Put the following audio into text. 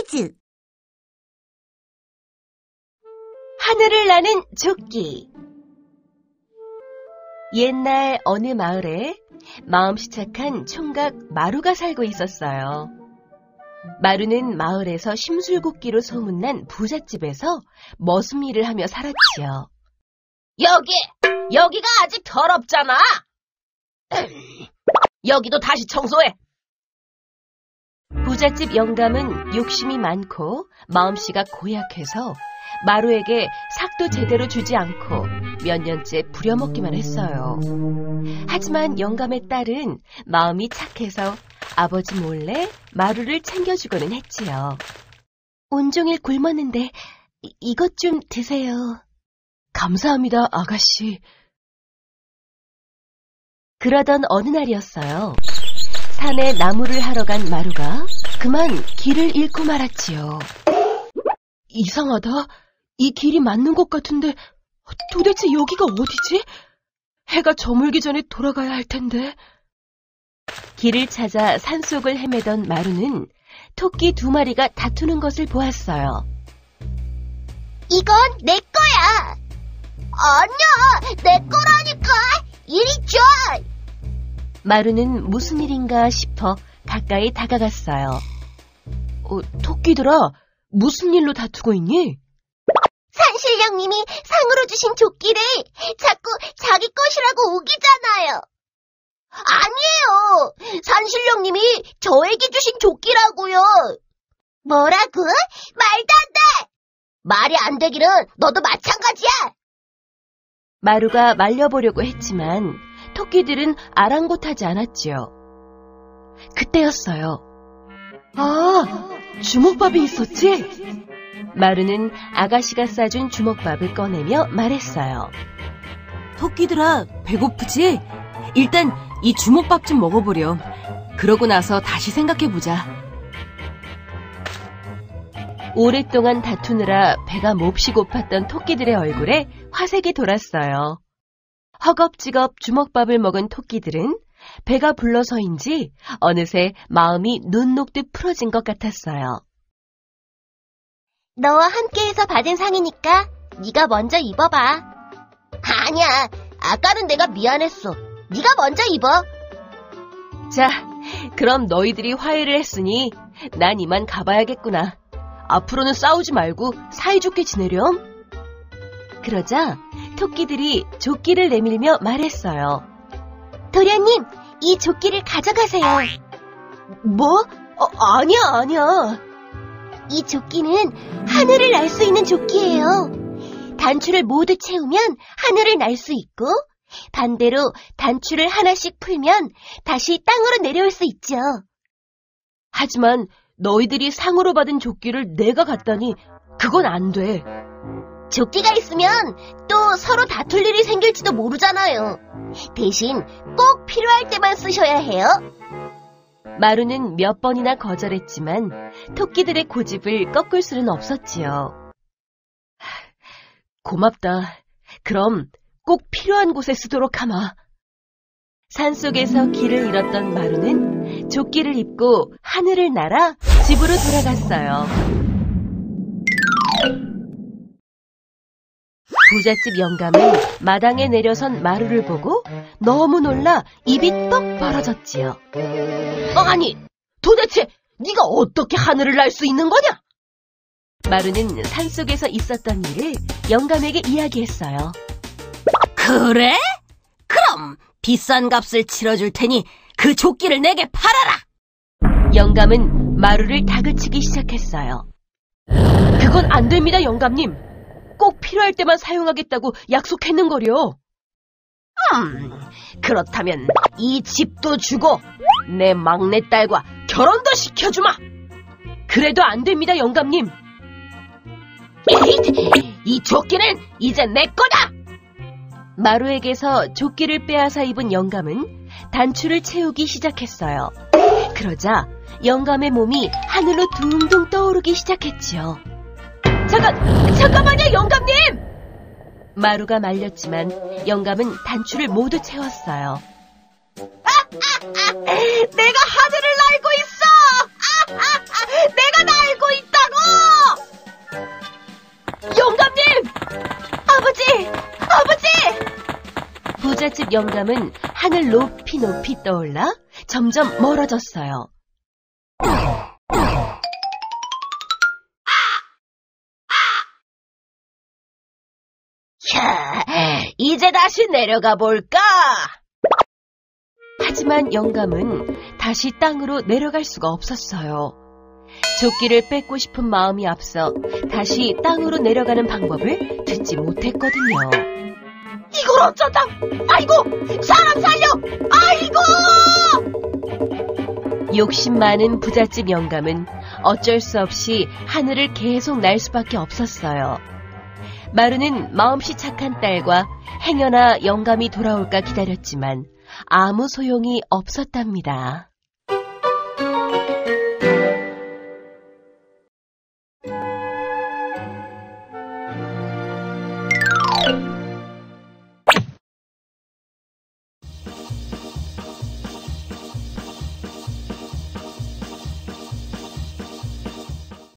퀴즈. 하늘을 나는 조끼. 옛날 어느 마을에 마음씨 착한 총각 마루가 살고 있었어요. 마루는 마을에서 심술궂기로 소문난 부잣집에서 머슴일을 하며 살았지요. 여기가 아직 더럽잖아. 여기도 다시 청소해. 부잣집 영감은 욕심이 많고 마음씨가 고약해서 마루에게 삭도 제대로 주지 않고 몇 년째 부려먹기만 했어요. 하지만 영감의 딸은 마음이 착해서 아버지 몰래 마루를 챙겨주고는 했지요. 온종일 굶었는데 이것 좀 드세요. 감사합니다, 아가씨. 그러던 어느 날이었어요. 산에 나무를 하러 간 마루가 그만 길을 잃고 말았지요. 이상하다. 이 길이 맞는 것 같은데 도대체 여기가 어디지? 해가 저물기 전에 돌아가야 할 텐데. 길을 찾아 산속을 헤매던 마루는 토끼 2마리가 다투는 것을 보았어요. 이건 내 거야. 아니야, 내 거라니까. 이리 줘. 마루는 무슨 일인가 싶어 가까이 다가갔어요. 토끼들아, 무슨 일로 다투고 있니? 산신령님이 상으로 주신 조끼를 자꾸 자기 것이라고 우기잖아요. 아니에요. 산신령님이 저에게 주신 조끼라고요. 뭐라고? 말도 안 돼. 말이 안 되기는 너도 마찬가지야. 마루가 말려보려고 했지만 토끼들은 아랑곳하지 않았지요. 그때였어요. 아, 주먹밥이 있었지? 마루는 아가씨가 싸준 주먹밥을 꺼내며 말했어요. 토끼들아, 배고프지? 일단 이 주먹밥 좀 먹어보렴. 그러고 나서 다시 생각해보자. 오랫동안 다투느라 배가 몹시 고팠던 토끼들의 얼굴에 화색이 돌았어요. 허겁지겁 주먹밥을 먹은 토끼들은 배가 불러서인지 어느새 마음이 눈 녹듯 풀어진 것 같았어요. 너와 함께해서 받은 상이니까 네가 먼저 입어봐. 아니야, 아까는 내가 미안했어. 네가 먼저 입어. 자, 그럼 너희들이 화해를 했으니 난 이만 가봐야겠구나. 앞으로는 싸우지 말고 사이좋게 지내렴. 그러자 토끼들이 조끼를 내밀며 말했어요. 도련님, 이 조끼를 가져가세요. 뭐? 아니야. 이 조끼는 하늘을 날 수 있는 조끼예요. 단추를 모두 채우면 하늘을 날 수 있고 반대로 단추를 하나씩 풀면 다시 땅으로 내려올 수 있죠. 하지만 너희들이 상으로 받은 조끼를 내가 갖다니 그건 안 돼. 조끼가 있으면 또 서로 다툴 일이 생길지도 모르잖아요. 대신 꼭 필요할 때만 쓰셔야 해요. 마루는 몇 번이나 거절했지만 토끼들의 고집을 꺾을 수는 없었지요. 고맙다. 그럼 꼭 필요한 곳에 쓰도록 하마. 산속에서 길을 잃었던 마루는 조끼를 입고 하늘을 날아 집으로 돌아갔어요. 부잣집 영감은 마당에 내려선 마루를 보고 너무 놀라 입이 떡 벌어졌지요. 아니, 도대체 네가 어떻게 하늘을 날 수 있는 거냐? 마루는 산속에서 있었던 일을 영감에게 이야기했어요. 그래? 그럼 비싼 값을 치러줄 테니 그 조끼를 내게 팔아라! 영감은 마루를 다그치기 시작했어요. 그건 안 됩니다, 영감님. 꼭 필요할 때만 사용하겠다고 약속했는걸요. 그렇다면 이 집도 주고 내 막내딸과 결혼도 시켜주마. 그래도 안 됩니다, 영감님. 이 조끼는 이제 내 거다. 마루에게서 조끼를 빼앗아 입은 영감은 단추를 채우기 시작했어요. 그러자 영감의 몸이 하늘로 둥둥 떠오르기 시작했지요. 잠깐만요, 영감님! 마루가 말렸지만 영감은 단추를 모두 채웠어요. 내가 하늘을 날고 있어! 내가 날고 있다! 부잣집 영감은 하늘 높이 높이 떠올라 점점 멀어졌어요. 야, 이제 다시 내려가 볼까? 하지만 영감은 다시 땅으로 내려갈 수가 없었어요. 조끼를 뺏고 싶은 마음이 앞서 다시 땅으로 내려가는 방법을 듣지 못했거든요. 이걸 어쩌다! 아이고! 사람 살려! 아이고! 욕심 많은 부잣집 영감은 어쩔 수 없이 하늘을 계속 날 수밖에 없었어요. 마루는 마음씨 착한 딸과 행여나 영감이 돌아올까 기다렸지만 아무 소용이 없었답니다.